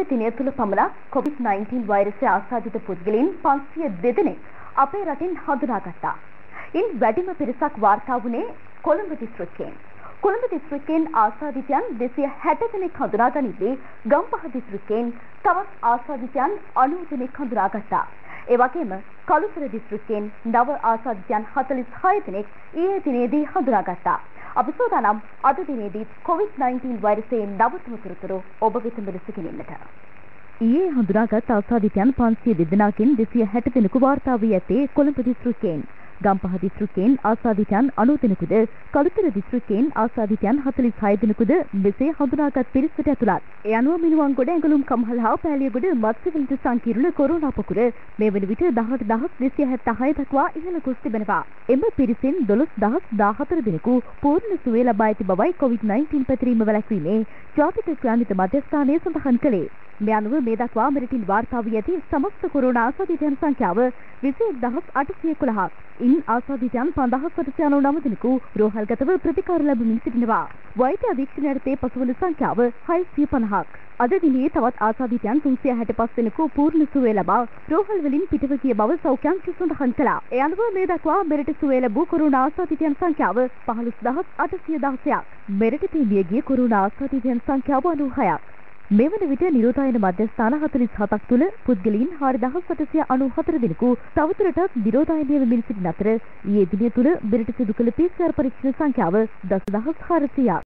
දිනය තුළ පමණක් COVID-19 වෛරසය ආසාදිත පුද්ගලයන් 502 දෙනෙක් අපේ රටින් හඳුනාගත්තා. ඉන් වැඩිම පිරිසක් වාර්තා වුණේ කොළඹ දිස්ත්‍රික්කයෙන්. කොළඹ දිස්ත්‍රික්කයෙන් ආසාදිතයන් 260 දෙනෙක් හඳුනාගනිද්දී ගම්පහ දිස්ත්‍රික්කයෙන් තවත් ආසාදිතයන් 90 දෙනෙක් හඳුනාගත්තා. ඒ වගේම කළුතර දිස්ත්‍රික්කයෙන් නව ආසාදිතයන් 46 දෙනෙක් ඊයේ දිනේදී හඳුනාගත්තා. අපි සූදානම් අද දිනේදී COVID-19 වෛරසයෙන් නවතම තොරතුරු ඔබ වෙත මෙලෙස ගෙනෙන්නට. ඊයේ හඳුනාගත් ආසාදිතයන් 502 දෙනාකින් 260 දෙනෙකු වාර්තා වී ඇත්තේ කොළඹ දිස්ත්‍රික්කයෙන්. ගම්පහ දිස්ත්‍රික්කයෙන් ආසාදිතයන් 90 දෙනෙකුද, කළුතර දිස්ත්‍රික්කයෙන් ආසාදිතයන් 46 දෙනෙකුද මෙසේ හඳුනාගත් පිරිසට ඇතුළත්. ඒ අනුව මිනුවන්ගොඩ, ඇඟලුම් කම්හල හා පෑලියගොඩ මත්ස්‍යවලට සංකීර්ණ කොරෝනා පොකුර මේ වන විට 18276 දක්වා ඉහළ ගොස් තිබෙනවා. එම පිරිසෙන් 12014 දෙනෙකු පූර්ණ සුවය ලබා ඇති බවයි COVID-19 පැතිරීම වැළැක්වීමේ ජාතික ක්‍රියාන්විත මධ්‍යස්ථානය සඳහන් කළේ. මේ අනුව මේ දක්වා මෙරටින් වාර්තා වී ඇති සමස්ත කොරෝනා ආසාදිතයන් සංඛ්‍යාව 21811ක්. ඉන් ආසාදිතයන් 5899 දෙනෙකු රෝහල්ගතව ප්‍රතිකාර ලැබමින් සිටිනවා. වෛද්‍ය අධීක්ෂණය යටතේ පසුවන සංඛ්‍යාව 650ක්. අද දිනේ තවත් ආසාදිතයන් 365 දෙනෙකු පූර්ණ සුවය ලබා රෝහල් වලින් පිටව ගිය බව සෞඛ්‍ය අංශය සඳහන් කළා. ඒ අනුව මේ දක්වා මෙරට සුවය ලැබූ කොරෝනා ආසාදිතයන් සංඛ්‍යාව 15816ක්. මෙරට මිය ගිය කොරෝනා ආසාදිතයන් සංඛ්‍යාව 96ක්. මේ වන විට නිරෝධායන මධ්‍යස්ථාන 47ක් තුළ පුද්ගලයන් 4894 දෙනෙකු තවදුරටත් නිරෝධායනය වෙමින් සිටින අතර ඊයේ දිනය තුළ මෙරට සිදු කළ PCR පරීක්ෂණ සංඛ්‍යාව 10400ක්.